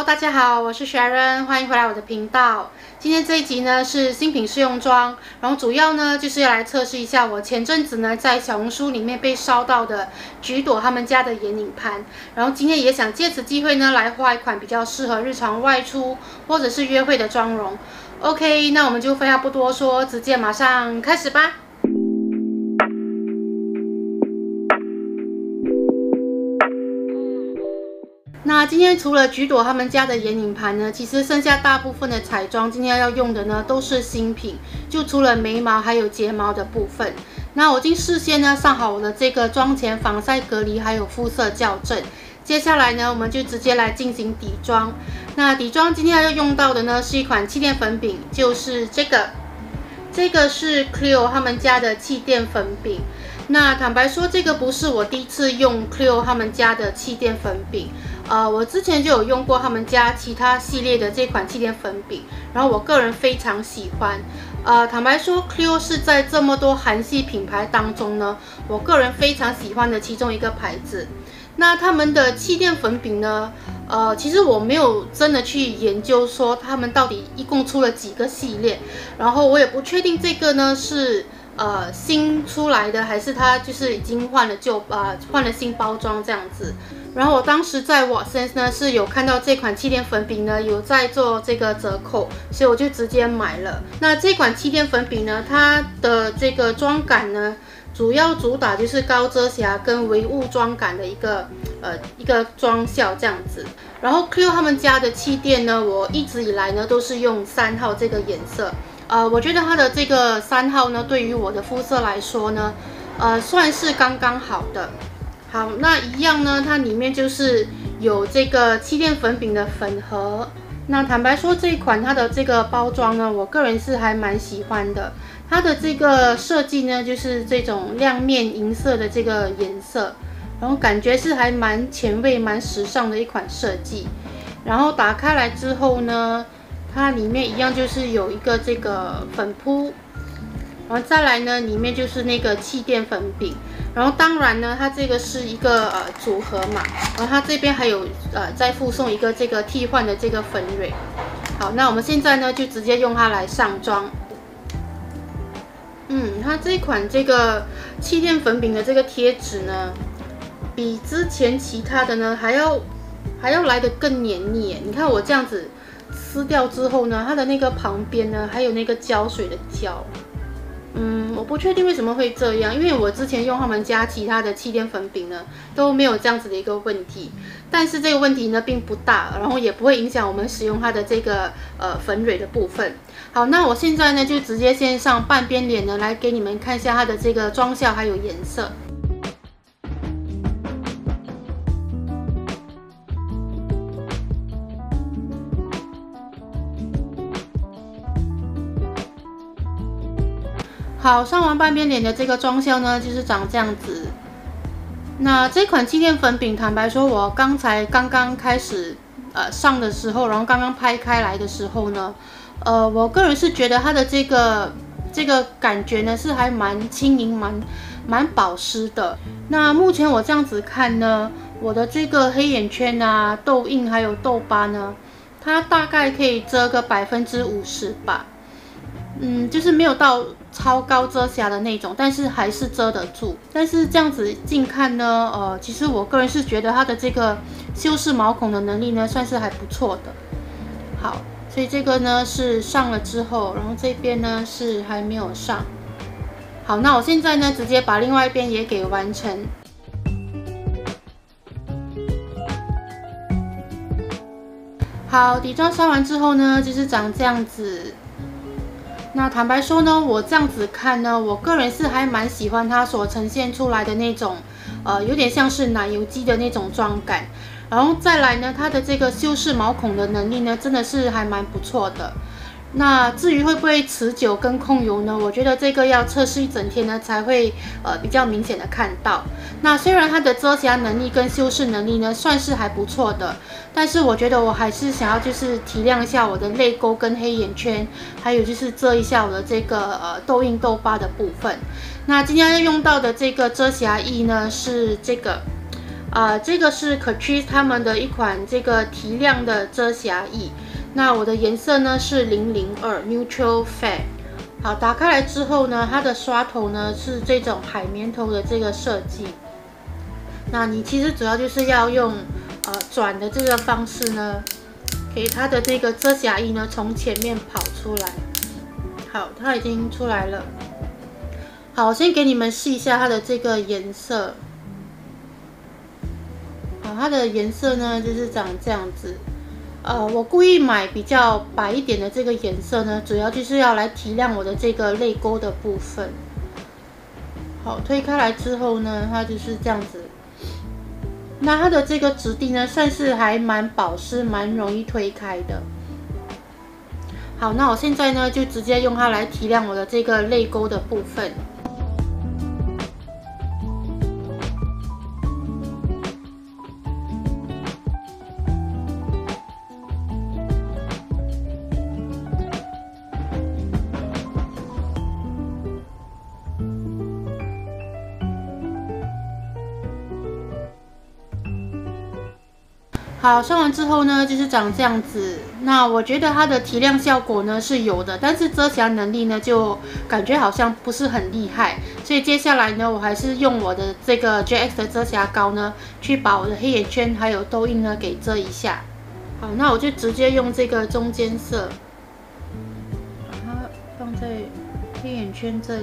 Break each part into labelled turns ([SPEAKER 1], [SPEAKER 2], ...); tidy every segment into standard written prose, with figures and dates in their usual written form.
[SPEAKER 1] 大家好，我是 Sharon， 欢迎回来我的频道。今天这一集呢是新品试用装，然后主要呢就是要来测试一下我前阵子呢在小红书里面被烧到的橘朵他们家的眼影盘，然后今天也想借此机会呢来画一款比较适合日常外出或者是约会的妆容。OK， 那我们就废话不多说，直接马上开始吧。那今天除了橘朵他们家的眼影盘呢，其实剩下大部分的彩妆今天要用的呢都是新品，就除了眉毛还有睫毛的部分。那我已经事先呢上好我的这个妆前防晒隔离还有肤色校正，接下来呢我们就直接来进行底妆。那底妆今天要用到的呢是一款气垫粉饼，就是这个是 Clio 他们家的气垫粉饼。那坦白说，这个不是我第一次用 Clio 他们家的气垫粉饼，我之前就有用过他们家其他系列的这款气垫粉饼，然后我个人非常喜欢。坦白说 ，Clio 是在这么多韩系品牌当中呢，我个人非常喜欢的其中一个牌子。那他们的气垫粉饼呢，其实我没有真的去研究说他们到底一共出了几个系列，然后我也不确定这个呢是新出来的，还是它就是已经换了新包装这样子。然后我当时在 Watsons 呢是有看到这款气垫粉饼呢有在做这个折扣，所以我就直接买了。那这款气垫粉饼呢，它的这个妆感呢，主要主打就是高遮瑕跟微雾妆感的一个妆效这样子。然后 Clio 他们家的气垫呢，我一直以来呢都是用3号这个颜色。我觉得它的这个3号呢，对于我的肤色来说呢，算是刚刚好的。好，那一样呢，它里面就是有这个气垫粉饼的粉盒。那坦白说，这一款它的这个包装呢，我个人是还蛮喜欢的。它的这个设计呢，就是这种亮面银色的这个颜色，然后感觉是还蛮前卫、蛮时尚的一款设计。然后打开来之后呢，它里面一样就是有一个这个粉扑，然后再来呢，里面就是那个气垫粉饼，然后当然呢，它这个是一个组合嘛，然后它这边还有再附送一个这个替换的这个粉蕊。好，那我们现在呢就直接用它来上妆。它这一款这个气垫粉饼的这个贴纸呢，比之前其他的呢还要来得更黏腻。你看我这样子撕掉之后呢，它的那个旁边呢还有那个胶水的胶。我不确定为什么会这样，因为我之前用他们家其他的气垫粉饼呢都没有这样子的一个问题，但是这个问题呢并不大，然后也不会影响我们使用它的这个粉蕊的部分。好，那我现在呢就直接先上半边脸呢来给你们看一下它的这个妆效还有颜色。好，上完半边脸的这个妆效呢，就是长这样子。那这款气垫粉饼，坦白说，我刚刚开始上的时候，然后刚刚拍开来的时候呢，我个人是觉得它的这个感觉呢是还蛮轻盈、蛮保湿的。那目前我这样子看呢，我的这个黑眼圈啊、痘印还有痘疤呢，它大概可以遮个50%吧。就是没有到超高遮瑕的那种，但是还是遮得住。但是这样子近看呢，其实我个人是觉得它的这个修饰毛孔的能力呢，算是还不错的。好，所以这个呢是上了之后，然后这边呢是还没有上。好，那我现在呢直接把另外一边也给完成。好，底妆上完之后呢，就是长这样子。那坦白说呢，我这样子看呢，我个人是还蛮喜欢它所呈现出来的那种，有点像是奶油肌的那种妆感。然后再来呢，它的这个修饰毛孔的能力呢，真的是还蛮不错的。那至于会不会持久跟控油呢？我觉得这个要测试一整天呢，才会比较明显的看到。那虽然它的遮瑕能力跟修饰能力呢，算是还不错的，但是我觉得我还是想要就是提亮一下我的泪沟跟黑眼圈，还有就是遮一下我的这个痘印痘疤的部分。那今天要用到的这个遮瑕液呢，是这个这个是 Catrice 他们的一款这个提亮的遮瑕液。那我的颜色呢是002 Neutral Fair。好，打开来之后呢，它的刷头呢是这种海绵头的这个设计。那你其实主要就是要用转的这个方式呢，给它的这个遮瑕液呢从前面跑出来。好，它已经出来了。好，我先给你们试一下它的这个颜色。好，它的颜色呢就是长这样子。我故意买比较白一点的这个颜色呢，主要就是要来提亮我的这个泪沟的部分。好，推开来之后呢，它就是这样子。那它的这个质地呢，算是还蛮保湿，蛮容易推开的。好，那我现在呢，就直接用它来提亮我的这个泪沟的部分。好，刷完之后呢，就是长这样子。那我觉得它的提亮效果呢是有的，但是遮瑕能力呢就感觉好像不是很厉害。所以接下来呢，我还是用我的这个 JX 的遮瑕膏呢，去把我的黑眼圈还有痘印呢给遮一下。好，那我就直接用这个中间色，把它放在黑眼圈这里。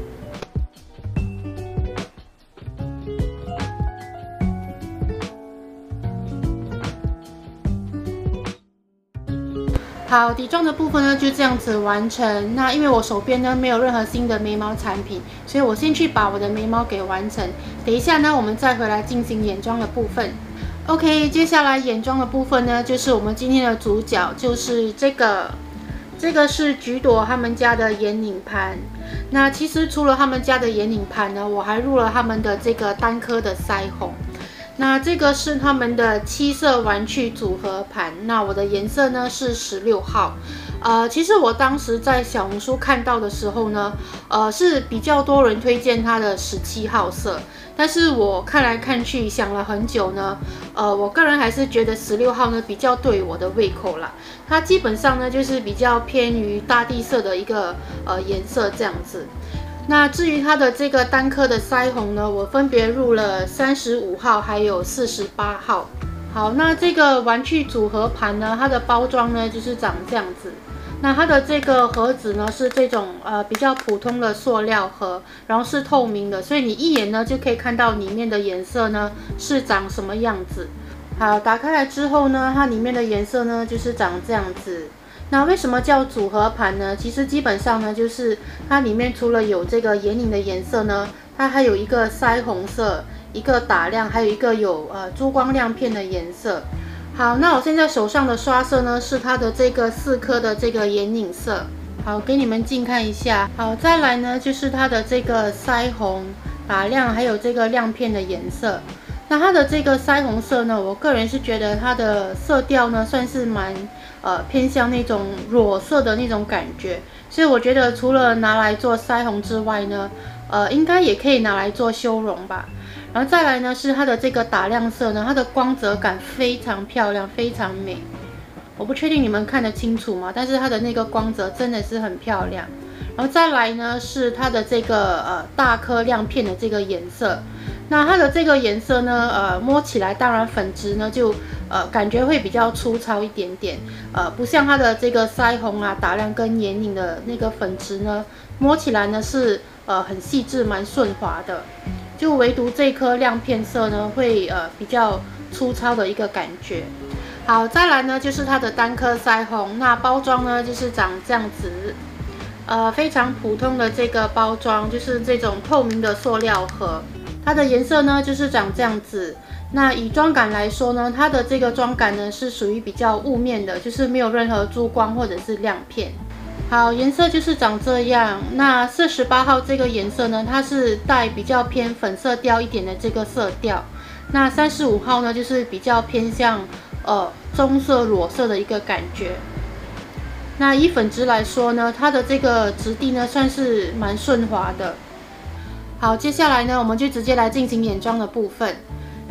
[SPEAKER 1] 好，底妆的部分呢就这样子完成。那因为我手边呢没有任何新的眉毛产品，所以我先去把我的眉毛给完成。等一下呢，我们再回来进行眼妆的部分。OK， 接下来眼妆的部分呢，就是我们今天的主角，就是这个是橘朵他们家的眼影盘。那其实除了他们家的眼影盘呢，我还入了他们的这个单颗的腮红。那这个是他们的7色玩具组合盘，那我的颜色呢是16号。其实我当时在小红书看到的时候呢，是比较多人推荐它的17号色，但是我看来看去想了很久呢，我个人还是觉得16号呢比较对我的胃口啦。它基本上呢就是比较偏于大地色的一个颜色这样子。那至于它的这个单颗的腮红呢，我分别入了35号还有48号。好，那这个玩具组合盘呢，它的包装呢就是长这样子。那它的这个盒子呢是这种比较普通的塑料盒，然后是透明的，所以你一眼呢就可以看到里面的颜色呢是长什么样子。好，打开来之后呢，它里面的颜色呢就是长这样子。那为什么叫组合盘呢？其实基本上呢，就是它里面除了有这个眼影的颜色呢，它还有一个腮红色，一个打亮，还有一个有珠光亮片的颜色。好，那我现在手上的刷色呢，是它的这个4颗的这个眼影色。好，给你们近看一下。好，再来呢，就是它的这个腮红、打亮，还有这个亮片的颜色。那它的这个腮红色呢，我个人是觉得它的色调呢，算是蛮偏向那种裸色的那种感觉，所以我觉得除了拿来做腮红之外呢，应该也可以拿来做修容吧。然后再来呢是它的这个打亮色呢，它的光泽感非常漂亮，非常美。我不确定你们看得清楚吗？但是它的那个光泽真的是很漂亮。然后再来呢是它的这个大颗亮片的这个颜色。那它的这个颜色呢，摸起来当然粉质呢就感觉会比较粗糙一点点，不像它的这个腮红啊、打亮跟眼影的那个粉质呢，摸起来呢是很细致、蛮顺滑的。就唯独这颗亮片色呢，会比较粗糙的一个感觉。好，再来呢就是它的单颗腮红，那包装呢就是长这样子，非常普通的这个包装，就是这种透明的塑料盒。它的颜色呢就是长这样子。那以妆感来说呢，它的这个妆感呢是属于比较雾面的，就是没有任何珠光或者是亮片。好，颜色就是长这样。那48号这个颜色呢，它是带比较偏粉色调一点的这个色调。那35号呢，就是比较偏向棕色裸色的一个感觉。那以粉质来说呢，它的这个质地呢算是蛮顺滑的。好，接下来呢，我们就直接来进行眼妆的部分。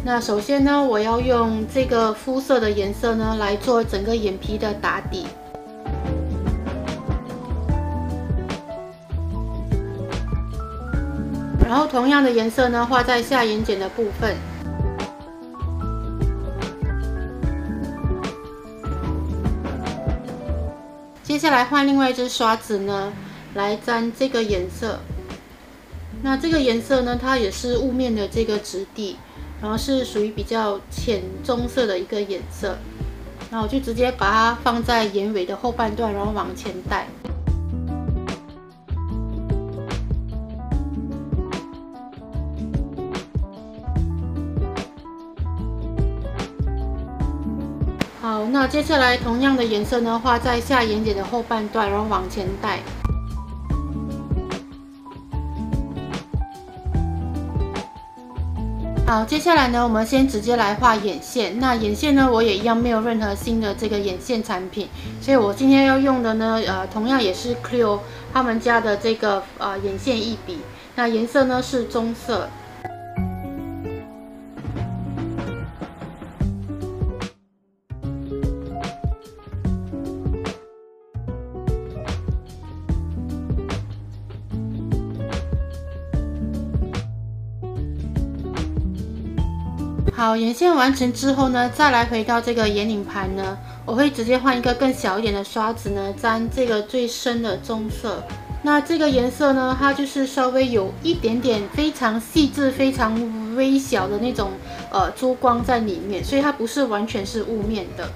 [SPEAKER 1] 那首先呢，我要用这个肤色的颜色呢来做整个眼皮的打底。然后同样的颜色呢，画在下眼睑的部分。接下来换另外一支刷子呢，来沾这个颜色。那这个颜色呢，它也是雾面的这个质地，然后是属于比较浅棕色的一个颜色。然后我就直接把它放在眼尾的后半段，然后往前带。好，那接下来同样的颜色呢，画在下眼睑的后半段，然后往前带。好，接下来呢，我们先直接来画眼线。那眼线呢，我也一样没有任何新的这个眼线产品，所以我今天要用的呢，同样也是 Clio 他们家的这个眼线一笔。那颜色呢是棕色。好，眼线完成之后呢，再来回到这个眼影盘呢，我会直接换一个更小一点的刷子呢，沾这个最深的棕色。那这个颜色呢，它就是稍微有一点点非常细致、非常微小的那种珠光在里面，所以它不是完全是雾面的。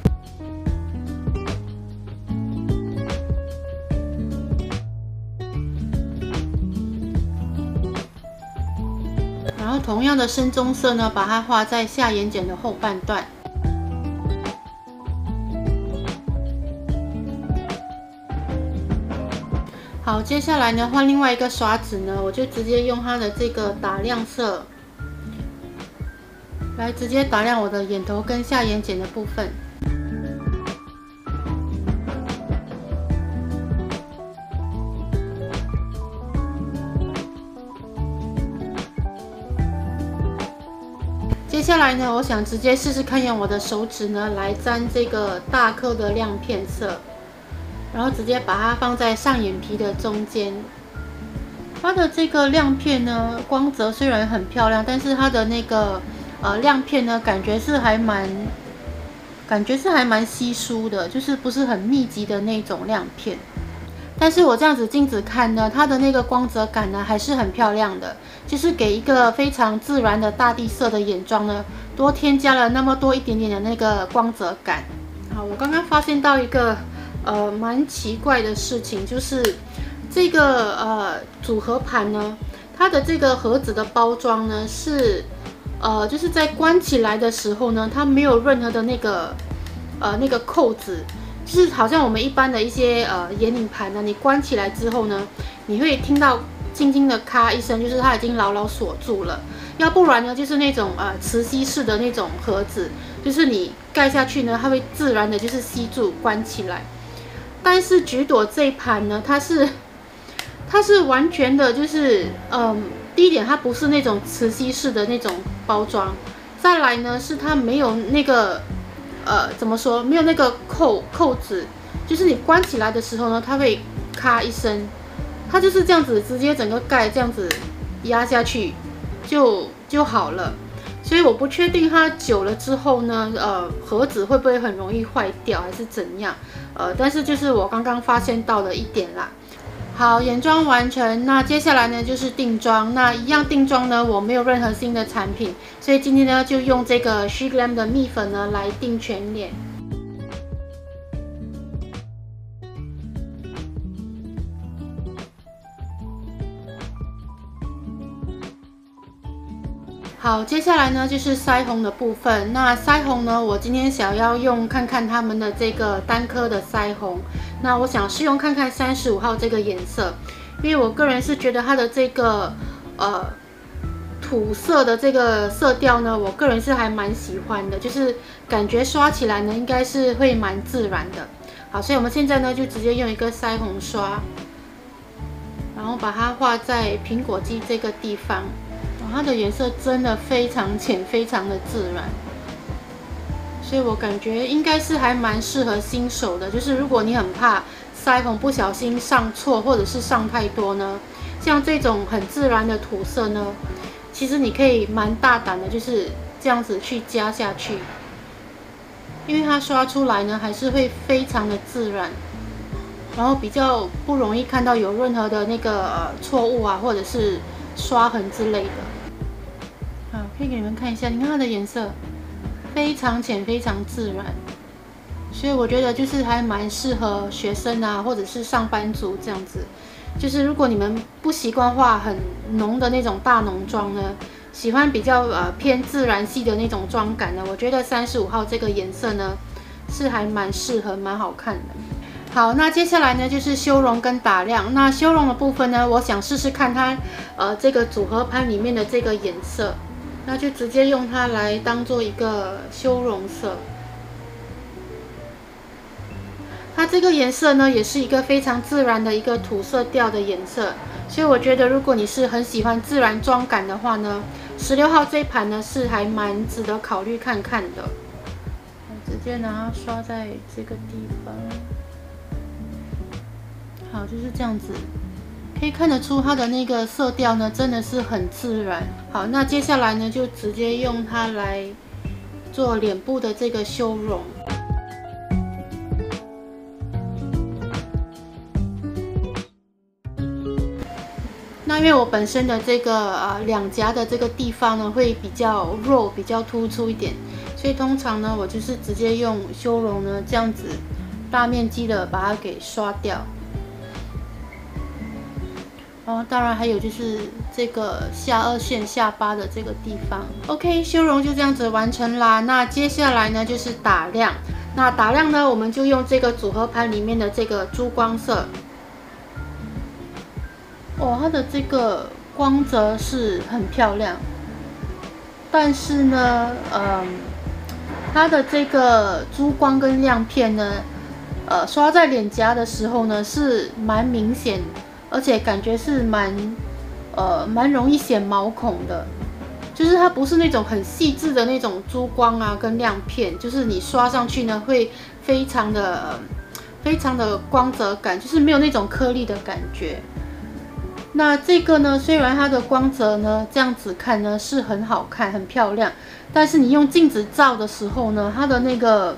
[SPEAKER 1] 然后同样的深棕色呢，把它画在下眼睑的后半段。好，接下来呢，换另外一个刷子呢，我就直接用它的这个打亮色，来直接打亮我的眼头跟下眼睑的部分。接下来呢，我想直接试试看，用我的手指呢来沾这个大颗的亮片色，然后直接把它放在上眼皮的中间。它的这个亮片呢，光泽虽然很漂亮，但是它的那个亮片呢，感觉是还蛮稀疏的，就是不是很密集的那种亮片。但是我这样子镜子看呢，它的那个光泽感呢还是很漂亮的，就是给一个非常自然的大地色的眼妆呢，多添加了那么多一点点的那个光泽感。好，我刚刚发现到一个蛮奇怪的事情，就是这个组合盘呢，它的这个盒子的包装呢是就是在关起来的时候呢，它没有任何的那个扣子。就是好像我们一般的一些眼影盘呢，你关起来之后呢，你会听到轻轻的咔一声，就是它已经牢牢锁住了。要不然呢，就是那种磁吸式的那种盒子，就是你盖下去呢，它会自然的就是吸住关起来。但是橘朵这一盘呢，它是完全的，就是第一点它不是那种磁吸式的那种包装，再来呢是它没有那个。怎么说？没有那个扣子，就是你关起来的时候呢，它会咔一声，它就是这样子，直接整个盖这样子压下去就好了。所以我不确定它久了之后呢，盒子会不会很容易坏掉，还是怎样？但是就是我刚刚发现到的一点啦。好，眼妆完成，那接下来呢就是定妆。那一样定妆呢，我没有任何新的产品，所以今天呢就用这个 SheGlam 的蜜粉呢来定全脸。好，接下来呢就是腮红的部分。那腮红呢，我今天想要用看看他们的这个单颗的腮红。那我想试用看看35号这个颜色，因为我个人是觉得它的这个土色的这个色调呢，我个人是还蛮喜欢的，就是感觉刷起来呢应该是会蛮自然的。好，所以我们现在呢就直接用一个腮红刷，然后把它画在苹果肌这个地方。 它的颜色真的非常浅，非常的自然，所以我感觉应该是还蛮适合新手的。就是如果你很怕腮红不小心上错，或者是上太多呢，像这种很自然的涂色呢，其实你可以蛮大胆的，就是这样子去加下去，因为它刷出来呢还是会非常的自然，然后比较不容易看到有任何的那个错误啊，或者是刷痕之类的。好，可以给你们看一下，你看它的颜色非常浅，非常自然，所以我觉得就是还蛮适合学生啊，或者是上班族这样子。就是如果你们不习惯画很浓的那种大浓妆呢，喜欢比较偏自然系的那种妆感呢，我觉得35号这个颜色呢是还蛮适合，蛮好看的。好，那接下来呢就是修容跟打亮。那修容的部分呢，我想试试看它这个组合盘里面的这个颜色，那就直接用它来当做一个修容色。它这个颜色呢，也是一个非常自然的一个土色调的颜色，所以我觉得如果你是很喜欢自然妆感的话呢，16号这一盘呢是还蛮值得考虑看看的。我直接拿它刷在这个地方，好，就是这样子，可以看得出它的那个色调呢真的是很自然。好，那接下来呢就直接用它来做脸部的这个修容。那因为我本身的这个两颊的这个地方呢会比较肉，比较突出一点，所以通常呢我就是直接用修容呢这样子大面积的把它给刷掉。当然还有就是这个下颚线、下巴的这个地方。OK， 修容就这样子完成啦。那接下来呢就是打亮。那打亮呢，我们就用这个组合盘里面的这个珠光色。它的这个光泽是很漂亮，但是呢，它的这个珠光跟亮片呢，刷在脸颊的时候呢是蛮明显，而且感觉是蛮容易显毛孔的，就是它不是那种很细致的那种珠光啊跟亮片，就是你刷上去呢会非常的光泽感，就是没有那种颗粒的感觉。那这个呢，虽然它的光泽呢这样子看呢是很好看、很漂亮，但是你用镜子照的时候呢，它的那个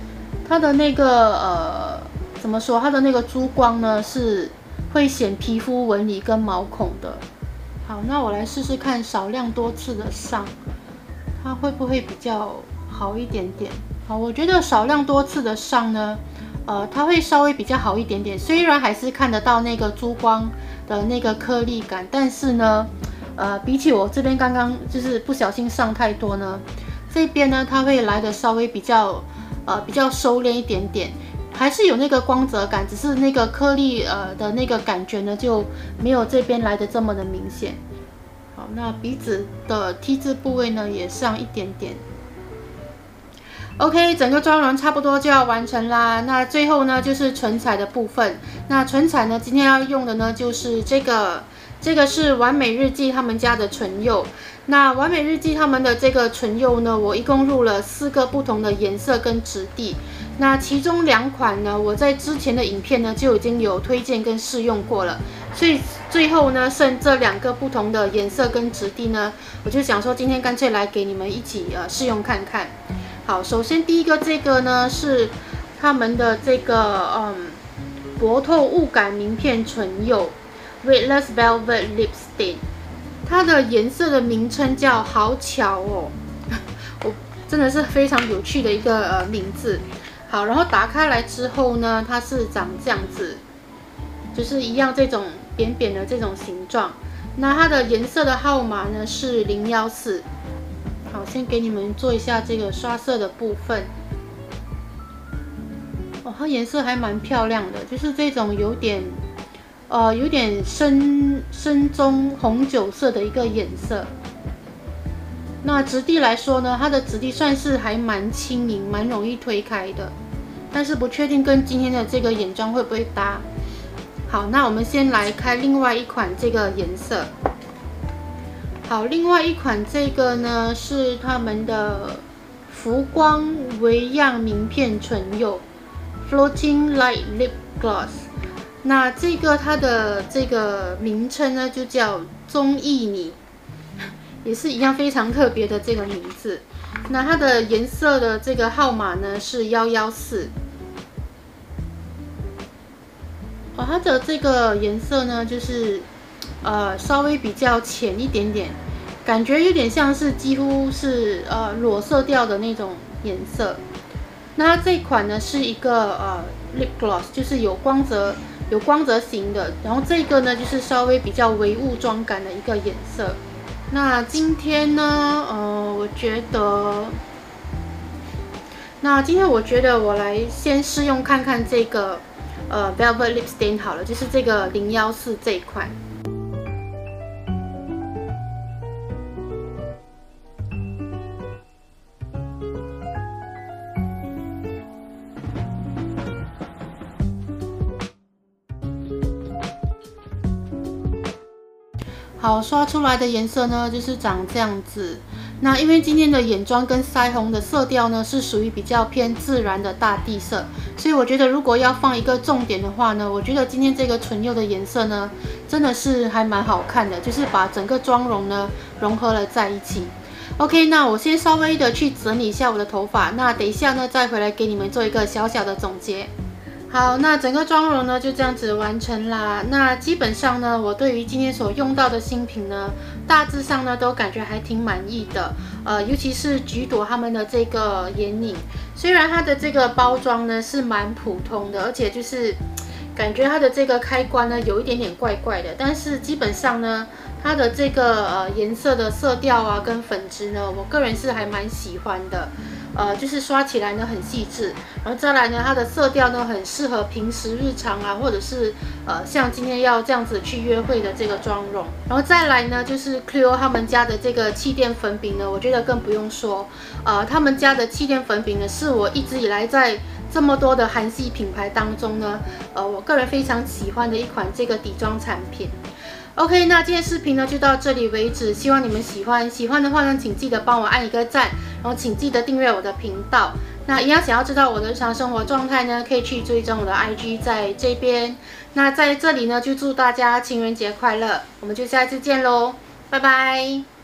[SPEAKER 1] 怎么说？它的那个珠光呢是会显皮肤纹理跟毛孔的。好，那我来试试看少量多次的上，它会不会比较好一点点？好，我觉得少量多次的上呢，它会稍微比较好一点点，虽然还是看得到那个珠光的那个颗粒感，但是呢，比起我这边刚刚就是不小心上太多呢，这边呢它会来的稍微比较收敛一点点，还是有那个光泽感，只是那个颗粒的那个感觉呢就没有这边来的这么的明显。好，那鼻子的 T 字部位呢也上一点点。OK， 整个妆容差不多就要完成啦。那最后呢，就是唇彩的部分。那唇彩呢，今天要用的呢，就是这个是完美日记他们家的唇釉。那完美日记他们的这个唇釉呢，我一共入了4个不同的颜色跟质地。那其中2款呢，我在之前的影片呢就已经有推荐跟试用过了，所以最后呢，剩这2个不同的颜色跟质地呢，我就想说今天干脆来给你们一起试用看看。好，首先第一个这个呢是他们的这个薄透雾感名片唇釉 Weightless Velvet Lip Stain， 它的颜色的名称叫好巧哦，我真的是非常有趣的一个名字。好，然后打开来之后呢，它是长这样子，就是一样这种扁扁的这种形状。那它的颜色的号码呢是014。好，先给你们做一下这个刷色的部分。它颜色还蛮漂亮的，就是这种有点深棕红酒色的一个颜色。那质地来说呢，它的质地算是还蛮轻盈，蛮容易推开的，但是不确定跟今天的这个眼妆会不会搭。好，那我们先来开另外一款这个颜色。 好，另外一款这个呢是他们的浮光微漾名片唇釉 Floating Light Lip Gloss。那这个它的这个名称呢就叫综艺你，也是一样非常特别的这个名字。那它的颜色的这个号码呢是114。它的这个颜色呢就是稍微比较浅一点点，感觉有点像是几乎是裸色调的那种颜色。那它这一款呢是一个lip gloss， 就是有光泽型的，然后这个呢就是稍微比较微雾妆感的一个颜色。那今天呢，我觉得我来先试用看看这个Velvet Lip Stain 好了，就是这个014这一款。好，刷出来的颜色呢就是长这样子。那因为今天的眼妆跟腮红的色调呢是属于比较偏自然的大地色，所以我觉得如果要放一个重点的话呢，我觉得今天这个唇釉的颜色呢真的是还蛮好看的，就是把整个妆容呢融合了在一起。OK， 那我先稍微的去整理一下我的头发，那等一下呢再回来给你们做一个小小的总结。好，那整个妆容呢就这样子完成啦。那基本上呢，我对于今天所用到的新品呢，大致上呢都感觉还挺满意的。尤其是橘朵他们的这个眼影，虽然它的这个包装呢是蛮普通的，而且就是感觉它的这个开关呢有一点点怪怪的，但是基本上呢，它的这个颜色的色调啊跟粉质呢，我个人是还蛮喜欢的。就是刷起来呢很细致，然后再来呢，它的色调呢很适合平时日常啊，或者是像今天要这样子去约会的这个妆容。然后再来呢，就是 Clio 他们家的这个气垫粉饼呢，我觉得更不用说，他们家的气垫粉饼呢，是我一直以来在这么多的韩系品牌当中呢，我个人非常喜欢的一款这个底妆产品。OK， 那今天视频呢就到这里为止，希望你们喜欢。喜欢的话呢，请记得帮我按一个赞，然后请记得订阅我的频道。那一样想要知道我的日常生活状态呢，可以去追踪我的 IG 在这边。那在这里呢，就祝大家情人节快乐，我们就下次见喽，拜拜。